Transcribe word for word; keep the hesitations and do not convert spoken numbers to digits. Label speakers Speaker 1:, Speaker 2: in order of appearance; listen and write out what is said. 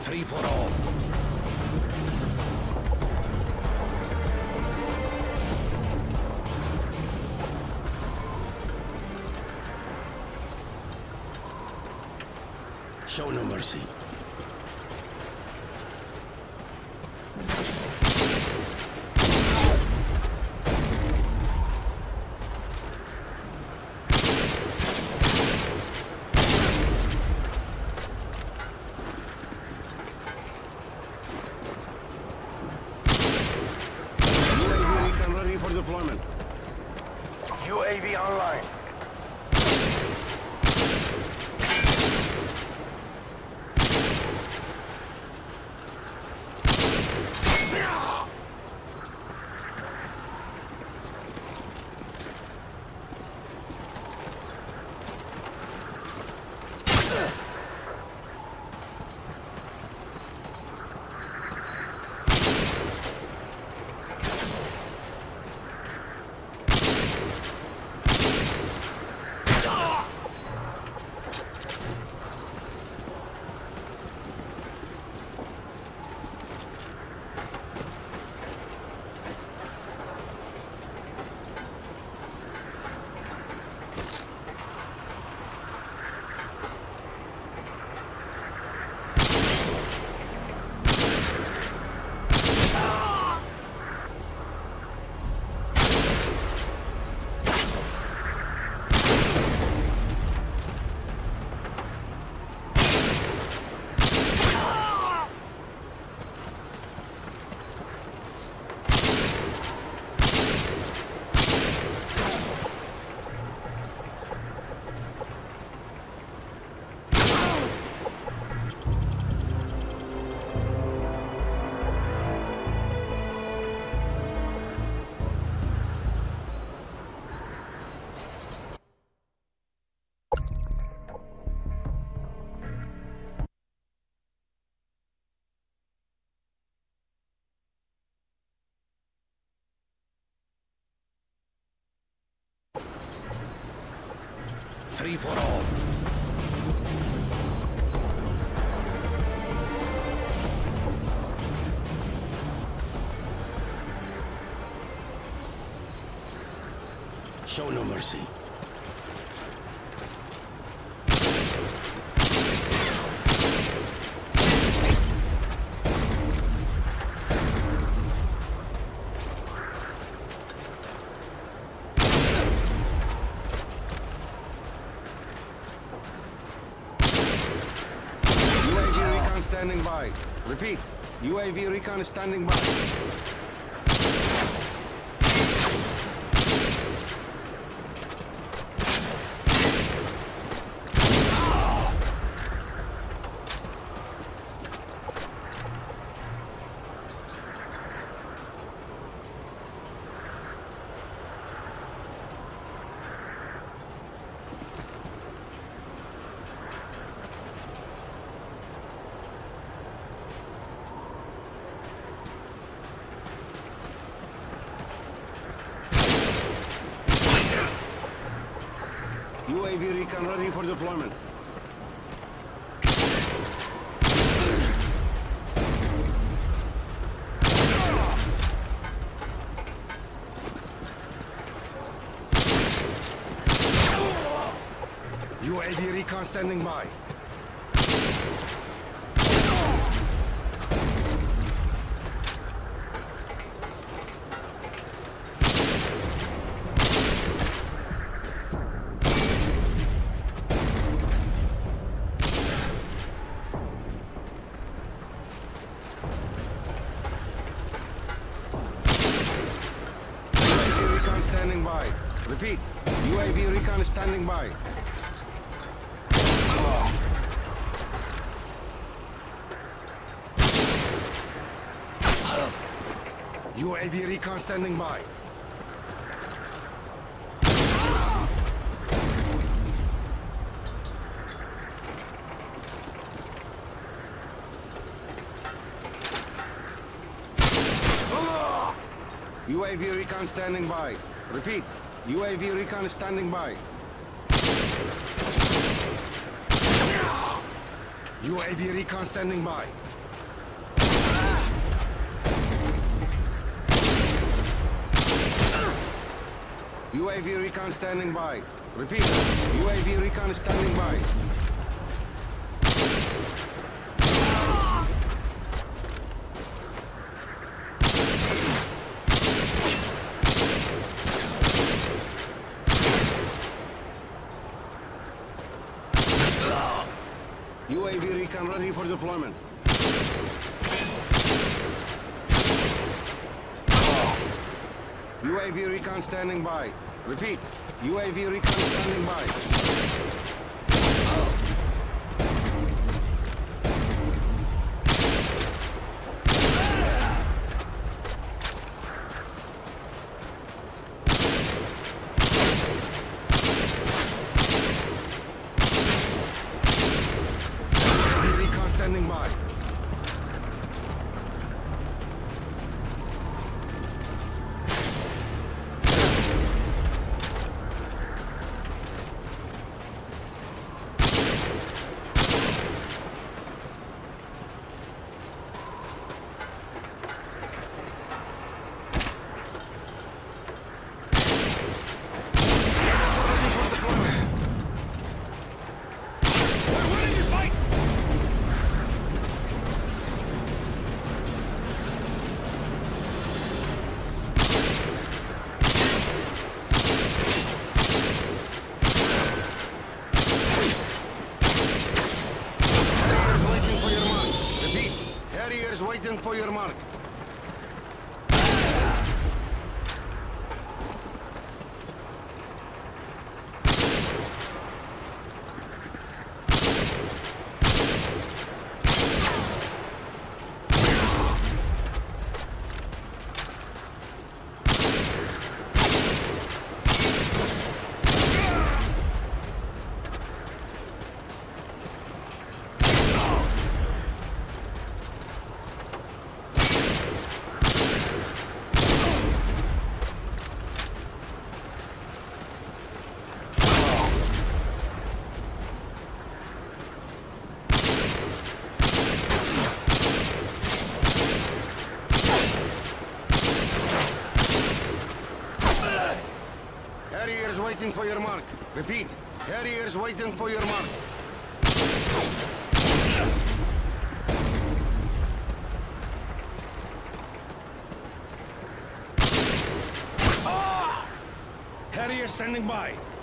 Speaker 1: Free for all. Show no mercy.
Speaker 2: For deployment.
Speaker 3: U A V online.
Speaker 1: Free for all. Show no mercy.
Speaker 2: Standing by. Repeat. U A V recon is standing by. U A V recon ready for deployment. U A V recon standing by. Standing by. Repeat. U A V recon is standing by. U A V recon standing by. U A V recon standing by. Repeat. U A V recon is standing by. U A V recon standing by. U A V recon standing by. Repeat, U A V recon standing by. U A V recon ready for deployment. U A V recon standing by. Repeat, U A V recon standing by. Recon standing by. Harriers waiting for your mark. Harriers waiting for your mark. Repeat, Harriers waiting for your mark. Ah! Harriers standing by.